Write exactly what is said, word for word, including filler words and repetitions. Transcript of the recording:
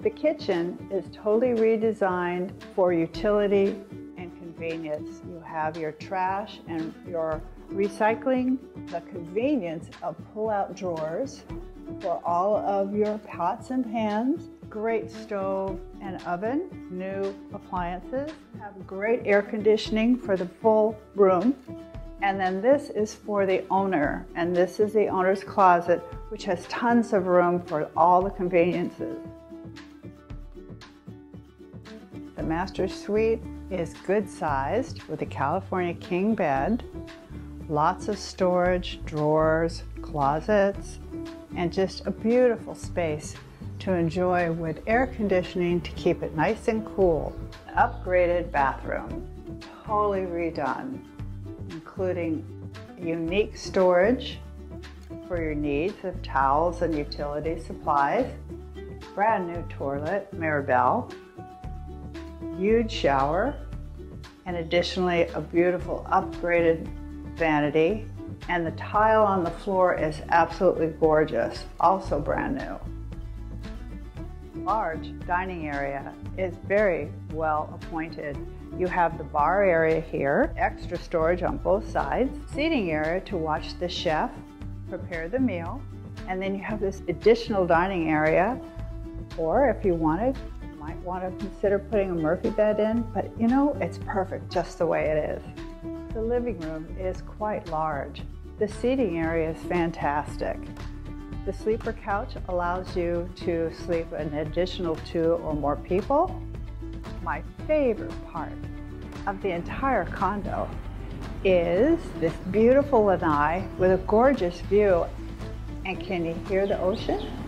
The kitchen is totally redesigned for utility and convenience. You have your trash and your recycling, the convenience of pull-out drawers for all of your pots and pans, great stove and oven, new appliances, have great air conditioning for the full room. And then this is for the owner, and this is the owner's closet, which has tons of room for all the conveniences. The master suite is good sized with a California king bed, lots of storage, drawers, closets, and just a beautiful space to enjoy with air conditioning to keep it nice and cool. An upgraded bathroom, totally redone, including unique storage for your needs of towels and utility supplies, brand new toilet, Mirabelle, huge shower, and additionally a beautiful upgraded vanity, and the tile on the floor is absolutely gorgeous, also brand new. Large dining area is very well appointed. You have the bar area here, extra storage on both sides, seating area to watch the chef prepare the meal, and then you have this additional dining area, or if you wanted, you might want to consider putting a Murphy bed in, but you know, it's perfect just the way it is. The living room is quite large. The seating area is fantastic. The sleeper couch allows you to sleep an additional two or more people. My favorite part of the entire condo is this beautiful lanai with a gorgeous view. And can you hear the ocean?